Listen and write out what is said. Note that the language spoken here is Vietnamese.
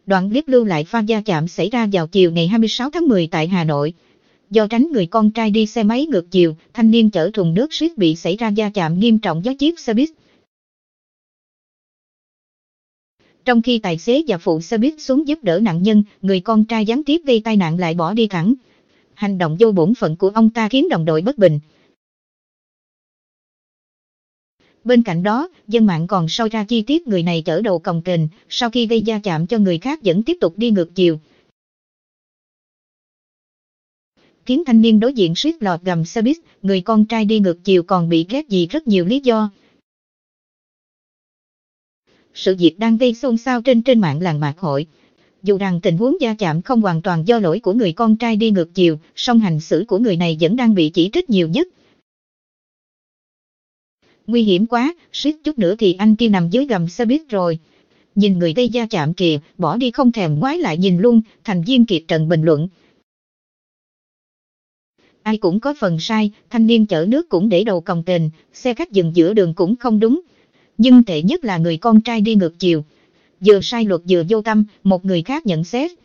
Đoạn clip lưu lại pha va chạm xảy ra vào chiều ngày 26 tháng 10 tại Hà Nội. Do tránh người con trai đi xe máy ngược chiều, thanh niên chở thùng nước suýt bị xảy ra va chạm nghiêm trọng với chiếc xe buýt. Trong khi tài xế và phụ xe buýt xuống giúp đỡ nạn nhân, người con trai gián tiếp gây tai nạn lại bỏ đi thẳng. Hành động vô bổn phận của ông ta khiến đồng đội bất bình. Bên cạnh đó, dân mạng còn soi ra chi tiết người này chở đầu cồng kềnh, sau khi gây va chạm cho người khác vẫn tiếp tục đi ngược chiều, khiến thanh niên đối diện suýt lọt gầm xe buýt. Người con trai đi ngược chiều còn bị ghét vì rất nhiều lý do. Sự việc đang gây xôn xao trên mạng làng mạc hội. Dù rằng tình huống va chạm không hoàn toàn do lỗi của người con trai đi ngược chiều, song hành xử của người này vẫn đang bị chỉ trích nhiều nhất. Nguy hiểm quá, suýt chút nữa thì anh kia nằm dưới gầm xe buýt rồi. Nhìn người gây va chạm kìa, bỏ đi không thèm ngoái lại nhìn luôn, thành viên Kiệt Trần bình luận. Ai cũng có phần sai, thanh niên chở nước cũng để đầu cồng kềnh, xe khách dừng giữa đường cũng không đúng. Nhưng tệ nhất là người con trai đi ngược chiều. Vừa sai luật vừa vô tâm, một người khác nhận xét.